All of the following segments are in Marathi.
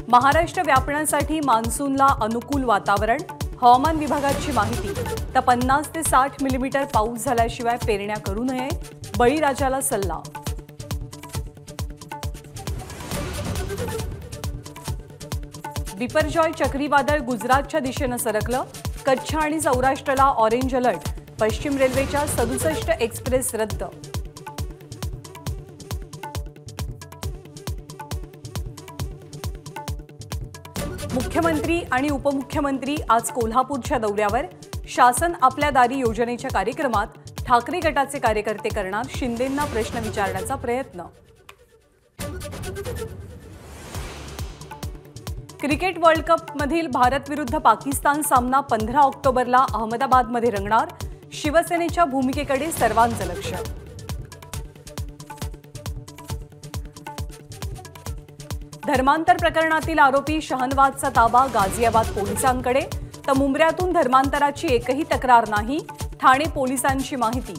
महाराष्ट्र व्यापण्यासाठी मान्सूनला अनुकूल वातावरण, हवामान विभागाची माहिती। तर 50 ते 60 मिलीमीटर पाऊस झाल्याशिवाय पेरण्या करू नये, बळीराजाला सल्ला। बिपरजॉय चक्रीवादळ गुजरातच्या दिशेने सरकलं, कच्छ आणि सौराष्ट्राला ऑरेंज अलर्ट, पश्चिम रेल्वेच्या 67 एक्सप्रेस रद्द। मुख्यमंत्री आणि उपमुख्यमंत्री आज कोल्हापूरच्या दौऱ्यावर। शासन आपल्या दारी योजनेच्या कार्यक्रमात ठाकरे गटाचे कार्यकर्ते करणार शिंदेंना प्रश्न विचारण्याचा प्रयत्न। क्रिकेट वर्ल्ड कप मधील भारत विरुद्ध पाकिस्तान सामना 15 ऑक्टोबरला अहमदाबादमध्ये रंगणार, शिवसेनेच्या भूमिकेकडे सर्वांचं लक्ष। धर्मांतर प्रकरणातील आरोपी शहनवाजचा ताबा गाझियाबाद पोलिसांकडे, तर मुंब्र्यातून धर्मांतराची एकही तक्रार नाही, ठाणे पोलिसांची माहिती।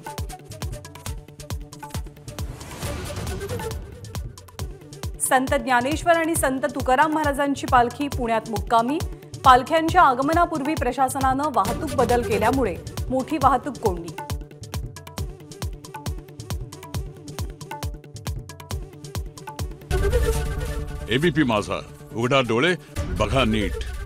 संत ज्ञानेश्वर आणि संत तुकाराम महाराजांची पालखी पुण्यात मुक्कामी, पालख्यांच्या आगमनापूर्वी प्रशासनानं वाहतूक बदल केल्यामुळे मोठी वाहतूक कोंडी। एबीपी माझा, उघडा डोळे बघा नीट।